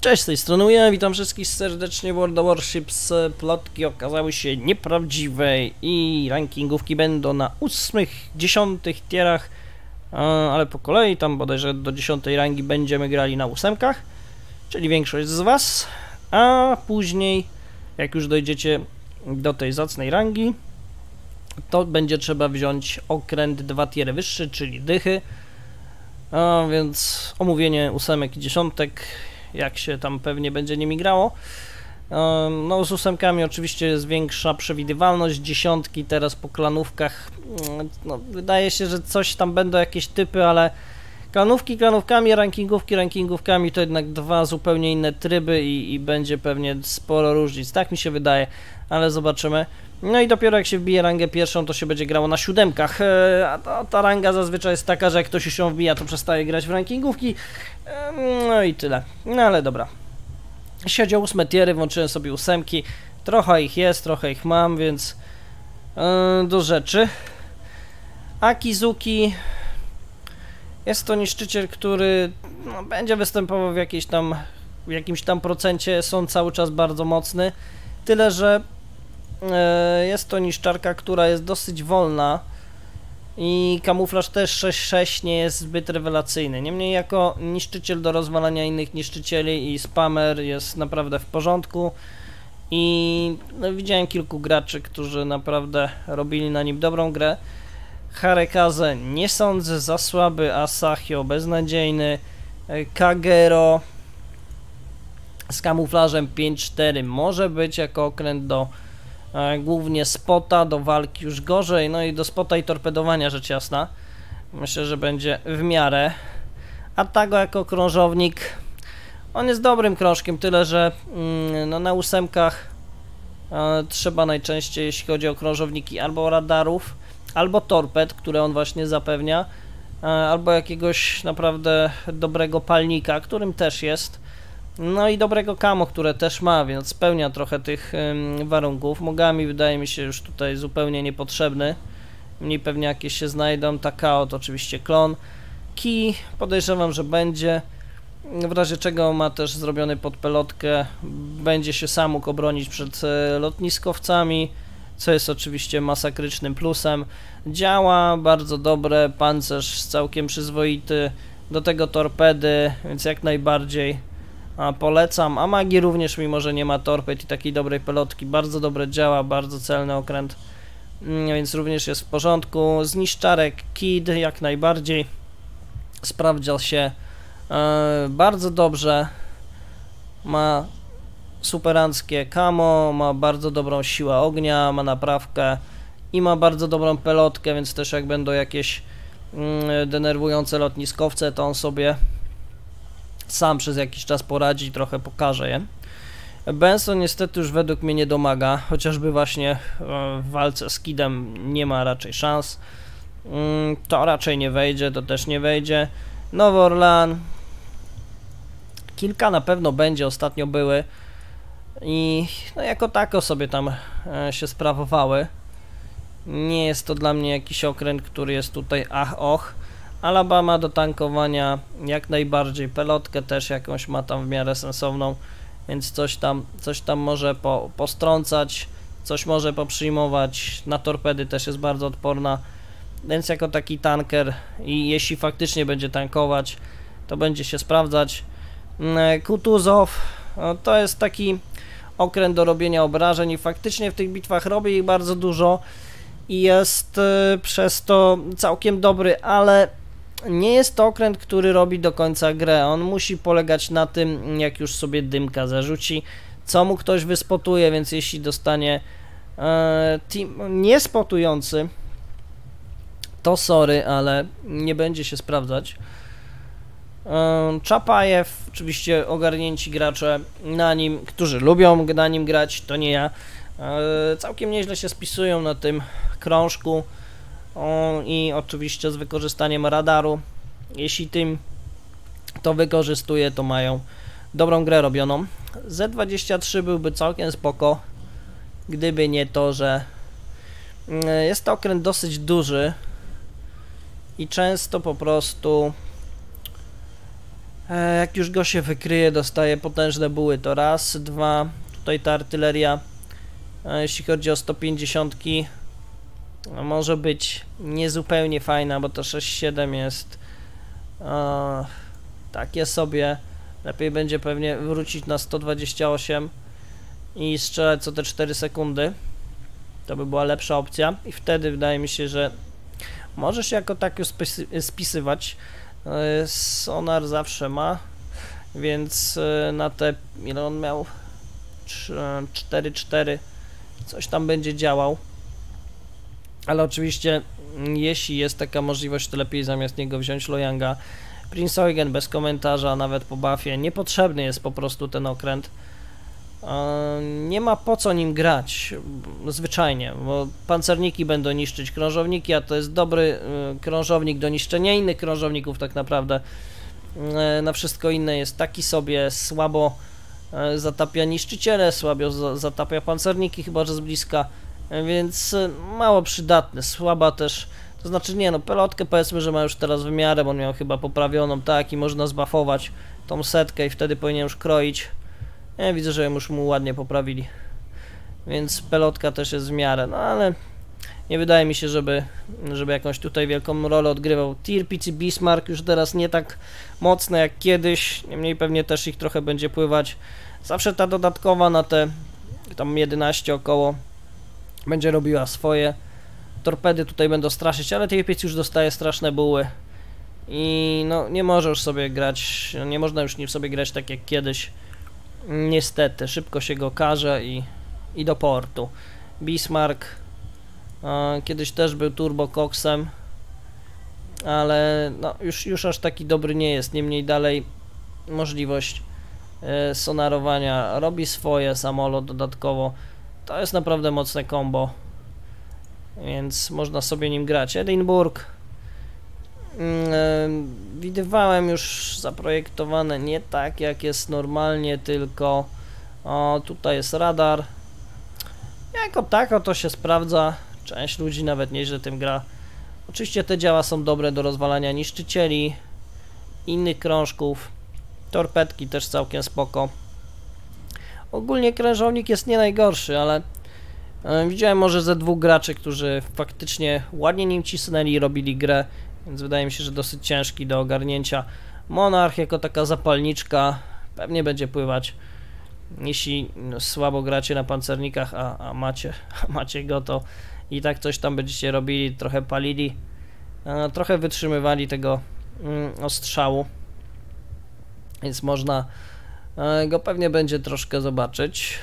Cześć, z tej strony ja witam wszystkich serdecznie. World of Warships. Plotki okazały się nieprawdziwe i rankingówki będą na 8., 10. tierach, ale po kolei, tam bodajże do 10. rangi będziemy grali na 8, czyli większość z was, a później, jak już dojdziecie do tej zacnej rangi, to będzie trzeba wziąć okręt 2 tiery wyższy, czyli dychy, a więc omówienie 8 i 10, jak się tam pewnie będzie nimi grało. No z 8 oczywiście jest większa przewidywalność, 10 teraz po klanówkach, no, wydaje się, że coś tam będą jakieś typy, ale klanówki klanówkami, rankingówkami to jednak dwa zupełnie inne tryby i będzie pewnie sporo różnic, tak mi się wydaje, ale zobaczymy. No i dopiero jak się wbije rangę pierwszą, to się będzie grało na 7, a ta ranga zazwyczaj jest taka, że jak ktoś już ją wbija, to przestaje grać w rankingówki. No i tyle. No ale dobra. Jeśli chodzi o 8 tiery, włączyłem sobie 8. Trochę ich jest, trochę ich mam, więc do rzeczy. Akizuki jest to niszczyciel, który no, będzie występował w jakimś tam procencie, są cały czas bardzo mocny. Tyle, że jest to niszczarka, która jest dosyć wolna i kamuflaż też 6.6 nie jest zbyt rewelacyjny. Niemniej jako niszczyciel do rozwalania innych niszczycieli i spamer jest naprawdę w porządku i no, widziałem kilku graczy, którzy naprawdę robili na nim dobrą grę. Harekaze nie sądzę, za słaby, Asahio beznadziejny, Kagero z kamuflażem 5.4 może być jako okręt do głównie spota, do walki już gorzej, no i do spota i torpedowania rzecz jasna. Myślę, że będzie w miarę. A Tago jako krążownik, on jest dobrym krążkiem, tyle że no, na 8 trzeba najczęściej, jeśli chodzi o krążowniki, albo radarów, albo torped, które on właśnie zapewnia, albo jakiegoś naprawdę dobrego palnika, którym też jest. No i dobrego camo, które też ma, więc spełnia trochę tych warunków. Mogami wydaje mi się już tutaj zupełnie niepotrzebny. Mniej pewnie jakieś się znajdą. Takao to oczywiście klon. Ki podejrzewam, że będzie. W razie czego ma też zrobiony pod pelotkę. Będzie się sam mógł obronić przed lotniskowcami, co jest oczywiście masakrycznym plusem. Działa bardzo dobre, pancerz całkiem przyzwoity. Do tego torpedy, więc jak najbardziej polecam, a Magi również, mimo że nie ma torped i takiej dobrej pelotki, bardzo dobre działa, bardzo celny okręt, więc również jest w porządku. Z niszczarek Kid jak najbardziej sprawdza się bardzo dobrze, ma superanckie camo, ma bardzo dobrą siłę ognia, ma naprawkę i ma bardzo dobrą pelotkę, więc też jak będą jakieś denerwujące lotniskowce, to on sobie sam przez jakiś czas poradzi i trochę pokaże je. Benson niestety już według mnie nie domaga, chociażby właśnie w walce z Kidem nie ma raczej szans. To raczej nie wejdzie, to też nie wejdzie. Nowy Orlan. Kilka na pewno będzie, ostatnio były. I no jako tako sobie tam się sprawowały. Nie jest to dla mnie jakiś okręt, który jest tutaj och. Alabama do tankowania jak najbardziej, pelotkę też jakąś ma tam w miarę sensowną, więc coś tam może postrącać, coś może poprzyjmować, na torpedy też jest bardzo odporna, więc jako taki tanker i jeśli faktycznie będzie tankować, to będzie się sprawdzać. Kutuzow to jest taki okręt do robienia obrażeń i faktycznie w tych bitwach robi ich bardzo dużo i jest przez to całkiem dobry, ale nie jest to okręt, który robi do końca grę. On musi polegać na tym, jak już sobie dymka zarzuci, co mu ktoś wyspotuje, więc jeśli dostanie team niespotujący, to sorry, ale nie będzie się sprawdzać. Czapajew, oczywiście ogarnięci gracze na nim, którzy lubią na nim grać, to nie ja, całkiem nieźle się spisują na tym krążku. I oczywiście z wykorzystaniem radaru, jeśli tym to wykorzystuje, to mają dobrą grę robioną. Z23 byłby całkiem spoko, gdyby nie to, że jest to okręt dosyć duży i często po prostu Jak już go się wykryje, dostaje potężne buły, to raz, dwa, tutaj ta artyleria, jeśli chodzi o 150, może być niezupełnie fajna, bo to 6-7 jest takie sobie, lepiej będzie pewnie wrócić na 128 i strzelać co te 4 sekundy, to by była lepsza opcja i wtedy wydaje mi się, że może się jako tak już spisywać. Sonar zawsze ma, więc na te, ile on miał? 4-4, coś tam będzie działał. Ale oczywiście, jeśli jest taka możliwość, to lepiej zamiast niego wziąć Loyanga. Prince Eugen bez komentarza, nawet po buffie. Niepotrzebny jest po prostu ten okręt. Nie ma po co nim grać, zwyczajnie, bo pancerniki będą niszczyć krążowniki, a to jest dobry krążownik do niszczenia innych krążowników tak naprawdę. Na wszystko inne jest taki sobie, słabo zatapia niszczyciele, słabo zatapia pancerniki, chyba że z bliska, więc mało przydatny, słaba też, to znaczy nie no, pelotkę powiedzmy, że ma już teraz w miarę, bo on miał chyba poprawioną, tak, i można zbuffować tą setkę i wtedy powinien już kroić. Ja widzę, że już mu ładnie poprawili, więc pelotka też jest w miarę, no ale nie wydaje mi się, żeby jakąś tutaj wielką rolę odgrywał. Tirpitz i Bismarck już teraz nie tak mocne jak kiedyś, niemniej pewnie też ich trochę będzie pływać. Zawsze ta dodatkowa na te tam 11 około będzie robiła swoje. Torpedy tutaj będą straszyć, ale Tirpitz już dostaje straszne buły i no nie może już sobie grać, nie można już sobie grać tak jak kiedyś. Niestety, szybko się go karze i do portu. Bismarck kiedyś też był turbo koksem, ale no, już aż taki dobry nie jest. Niemniej dalej możliwość sonarowania robi swoje, samolot dodatkowo. To jest naprawdę mocne combo, więc można sobie nim grać. Edinburgh widywałem już zaprojektowane nie tak jak jest normalnie, tylko tutaj jest radar. Jako tako to się sprawdza, część ludzi nawet nieźle tym gra. Oczywiście te działa są dobre do rozwalania niszczycieli, innych krążków, torpedki też całkiem spoko. Ogólnie krężownik jest nie najgorszy, ale widziałem może ze 2 graczy, którzy faktycznie ładnie nim cisnęli i robili grę, więc wydaje mi się, że dosyć ciężki do ogarnięcia. Monarch jako taka zapalniczka pewnie będzie pływać. Jeśli słabo gracie na pancernikach, a macie go, to i tak coś tam będziecie robili, trochę palili, trochę wytrzymywali tego ostrzału, więc można go pewnie będzie troszkę zobaczyć.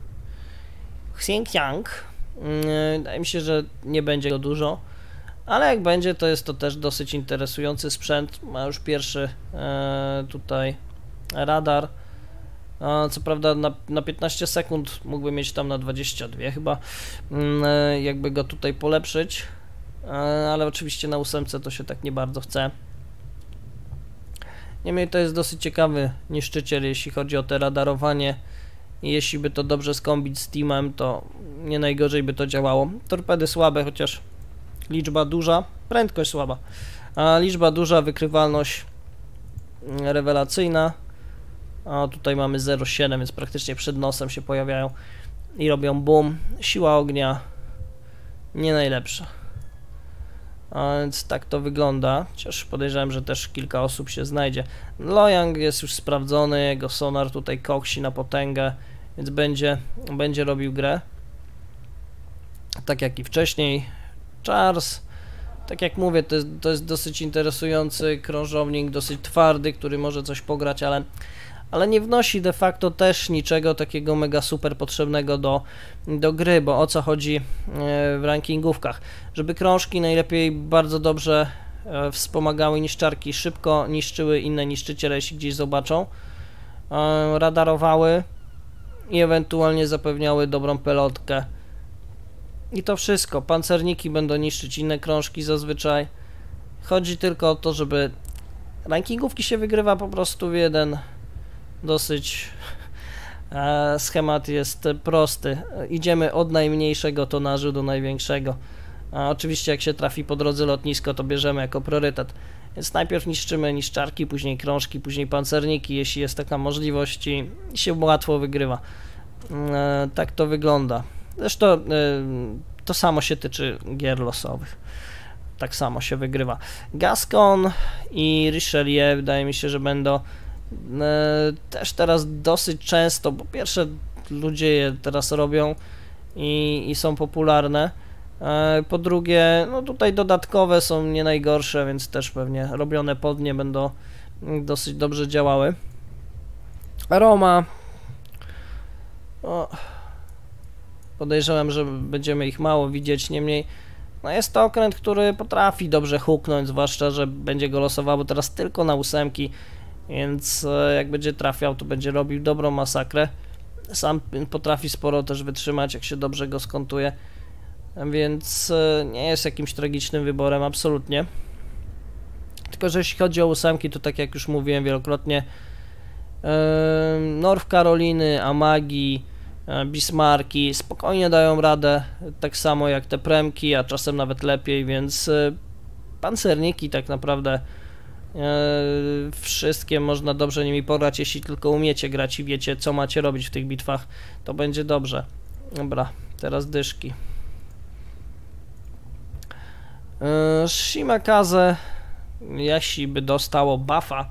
Xinjiang, wydaje mi się, że nie będzie go dużo, ale jak będzie, to jest to też dosyć interesujący sprzęt. Ma już pierwszy tutaj radar. Co prawda na 15 sekund mógłby mieć tam na 22 chyba, jakby go tutaj polepszyć, ale oczywiście na 8 to się tak nie bardzo chce. Niemniej to jest dosyć ciekawy niszczyciel, jeśli chodzi o te radarowanie i jeśli by to dobrze skombić z teamem, to nie najgorzej by to działało. Torpedy słabe, chociaż liczba duża, prędkość słaba, a liczba duża, wykrywalność rewelacyjna. A tutaj mamy 0,7, więc praktycznie przed nosem się pojawiają i robią boom. Siła ognia nie najlepsza. A więc tak to wygląda. Chociaż podejrzewam, że też kilka osób się znajdzie. Loyang jest już sprawdzony, jego sonar tutaj koksi na potęgę, więc będzie robił grę. Tak jak i wcześniej. Charles, tak jak mówię, to jest dosyć interesujący krążownik, dosyć twardy, który może coś pograć, ale nie wnosi de facto też niczego takiego mega super potrzebnego do gry, bo o co chodzi w rankingówkach? Żeby krążki najlepiej bardzo dobrze wspomagały niszczarki, szybko niszczyły inne niszczyciele, jeśli gdzieś zobaczą, radarowały i ewentualnie zapewniały dobrą pelotkę. I to wszystko. Pancerniki będą niszczyć inne krążki zazwyczaj. Chodzi tylko o to, żeby rankingówki się wygrywa po prostu w jeden. Dosyć schemat jest prosty. Idziemy od najmniejszego tonażu do największego. Oczywiście jak się trafi po drodze lotnisko, to bierzemy jako priorytet. Więc najpierw niszczymy niszczarki, później krążki, później pancerniki, jeśli jest taka możliwość i się łatwo wygrywa. Tak to wygląda. Zresztą to samo się tyczy gier losowych. Tak samo się wygrywa. Gascon i Richelieu wydaje mi się, że będą też teraz dosyć często, po pierwsze ludzie je teraz robią i są popularne. Po drugie, no tutaj dodatkowe są nie najgorsze, więc też pewnie robione pod nie będą dosyć dobrze działały. Roma. Podejrzewam, że będziemy ich mało widzieć, niemniej no jest to okręt, który potrafi dobrze huknąć, zwłaszcza, że będzie go losował teraz tylko na 8, więc jak będzie trafiał, to będzie robił dobrą masakrę. Sam potrafi sporo też wytrzymać, jak się dobrze go skontuje, więc nie jest jakimś tragicznym wyborem, absolutnie. Tylko że jeśli chodzi o 8, to tak jak już mówiłem wielokrotnie, North Caroliny, Amagi, Bismarcki spokojnie dają radę, tak samo jak te premki, a czasem nawet lepiej, więc pancerniki tak naprawdę wszystkie można dobrze nimi pograć, jeśli tylko umiecie grać i wiecie, co macie robić w tych bitwach, to będzie dobrze. Dobra, teraz dyszki. Shimakaze, jeśli by dostało buffa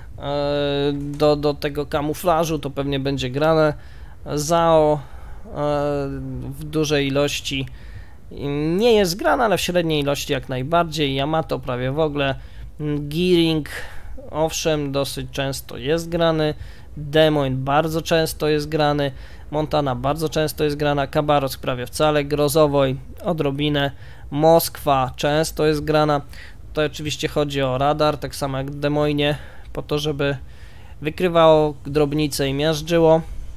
do tego kamuflażu, to pewnie będzie grane. Zao w dużej ilości nie jest grana, ale w średniej ilości jak najbardziej. Yamato prawie w ogóle. Gearing owszem dosyć często jest grany. Des Moines bardzo często jest grany. Montana bardzo często jest grana. Khabarovsk prawie wcale. Grozowoj odrobinę. Moskwa często jest grana. To oczywiście chodzi o radar, tak samo jak w Des Moinie, po to, żeby wykrywało drobnice i miażdżyło.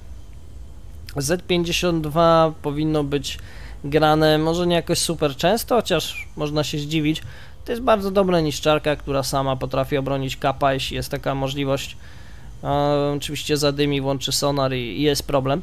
Z52 powinno być grane, może nie jakoś super często, chociaż można się zdziwić. To jest bardzo dobra niszczarka, która sama potrafi obronić kapa, jeśli jest taka możliwość. Oczywiście zadymi, włączy sonar i jest problem.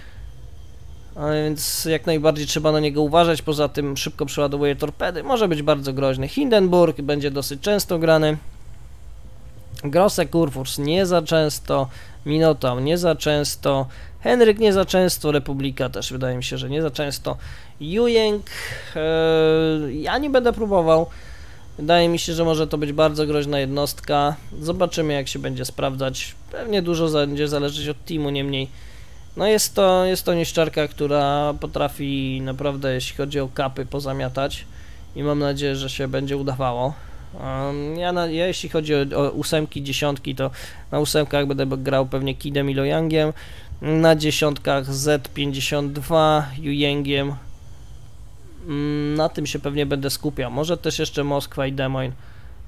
Więc jak najbardziej trzeba na niego uważać, poza tym szybko przeładowuje torpedy, może być bardzo groźny. Hindenburg będzie dosyć często grany. Grosse Kurfürst nie za często, Minotaur nie za często, Henryk nie za często, Republika też wydaje mi się, że nie za często. Yuyeng ja nie będę próbował, wydaje mi się, że może to być bardzo groźna jednostka, zobaczymy jak się będzie sprawdzać, pewnie dużo będzie zależeć od teamu, niemniej no jest to niszczarka, która potrafi naprawdę, jeśli chodzi o kapy, pozamiatać i mam nadzieję, że się będzie udawało. Ja jeśli chodzi o 8, 10, to na 8 będę grał pewnie Kidem i Loyangiem, na 10 Z52 Yuyengiem, na tym się pewnie będę skupiał, może też jeszcze Moskwa i Des Moines,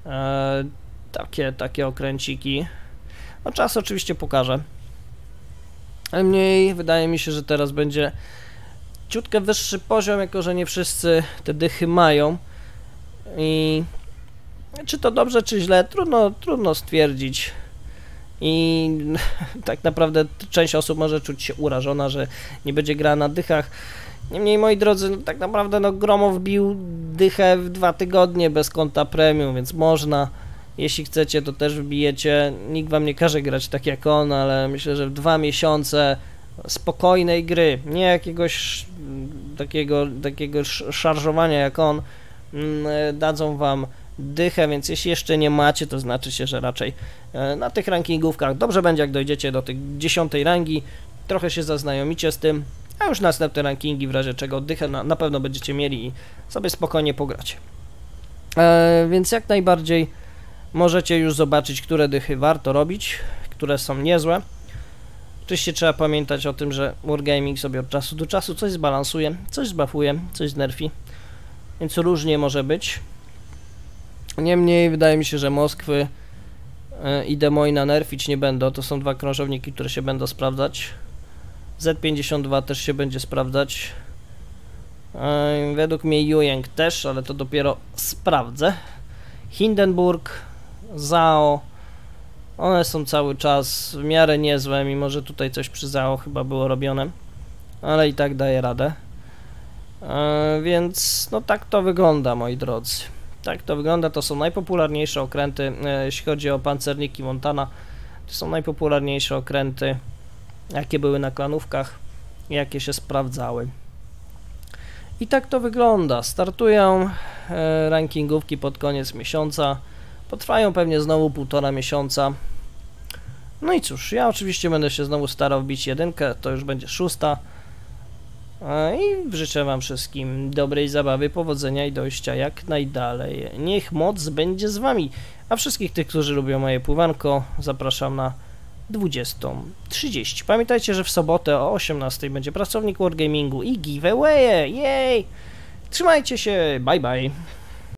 takie okręciki, no czas oczywiście pokaże, niemniej wydaje mi się, że teraz będzie ciutkę wyższy poziom, jako że nie wszyscy te dychy mają i czy to dobrze, czy źle, trudno stwierdzić i tak naprawdę część osób może czuć się urażona, że nie będzie grała na dychach. Niemniej, moi drodzy, tak naprawdę Gromow bił dychę w 2 tygodnie bez konta premium, więc można, jeśli chcecie, to też wbijecie. Nikt wam nie każe grać tak jak on, ale myślę, że w 2 miesiące spokojnej gry, nie jakiegoś takiego szarżowania jak on, dadzą wam dychę, więc jeśli jeszcze nie macie, to znaczy się, że raczej na tych rankingówkach dobrze będzie, jak dojdziecie do tych 10 rangi, trochę się zaznajomicie z tym, a już następne rankingi w razie czego dychę na pewno będziecie mieli i sobie spokojnie pograć. Więc jak najbardziej możecie już zobaczyć, które dychy warto robić, które są niezłe. Oczywiście trzeba pamiętać o tym, że Wargaming sobie od czasu do czasu coś zbalansuje, coś zbuffuje, coś znerfi, więc różnie może być. Niemniej wydaje mi się, że Moskwy i Des Moines nerfić nie będą, to są 2 krążowniki, które się będą sprawdzać. Z52 też się będzie sprawdzać. Według mnie Yuyeng też, ale to dopiero sprawdzę. Hindenburg, Zao, one są cały czas w miarę niezłe, mimo że tutaj coś przy Zao chyba było robione, ale i tak daje radę. Więc no tak to wygląda, moi drodzy. Tak to wygląda, to są najpopularniejsze okręty, jeśli chodzi o pancerniki Montana. To są najpopularniejsze okręty, jakie były na klanówkach, jakie się sprawdzały. I tak to wygląda. Startują rankingówki pod koniec miesiąca. Potrwają pewnie znowu 1,5 miesiąca. No i cóż, ja oczywiście będę się znowu starał wbić 1, to już będzie 6. I życzę wam wszystkim dobrej zabawy, powodzenia i dojścia jak najdalej. Niech moc będzie z wami. A wszystkich tych, którzy lubią moje pływanko, zapraszam na 20:30. Pamiętajcie, że w sobotę o 18:00 będzie pracownik Wargamingu i giveaway. Jej! Trzymajcie się, bye bye.